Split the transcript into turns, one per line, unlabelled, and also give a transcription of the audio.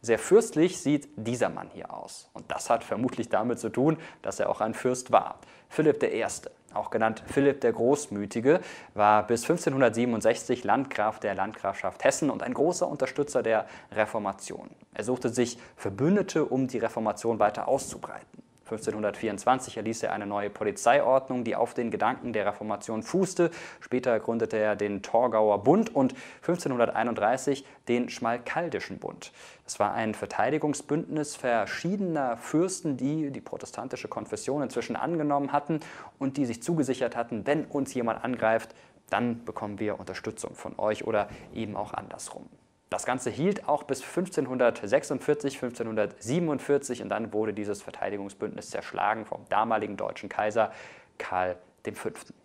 Sehr fürstlich sieht dieser Mann hier aus. Und das hat vermutlich damit zu tun, dass er auch ein Fürst war. Philipp I., auch genannt Philipp der Großmütige, war bis 1567 Landgraf der Landgrafschaft Hessen und ein großer Unterstützer der Reformation. Er suchte sich Verbündete, um die Reformation weiter auszubreiten. 1524 erließ er eine neue Polizeiordnung, die auf den Gedanken der Reformation fußte. Später gründete er den Torgauer Bund und 1531 den Schmalkaldischen Bund. Das war ein Verteidigungsbündnis verschiedener Fürsten, die die protestantische Konfession inzwischen angenommen hatten und die sich zugesichert hatten, wenn uns jemand angreift, dann bekommen wir Unterstützung von euch oder eben auch andersrum. Das Ganze hielt auch bis 1546, 1547 und dann wurde dieses Verteidigungsbündnis zerschlagen vom damaligen deutschen Kaiser Karl V.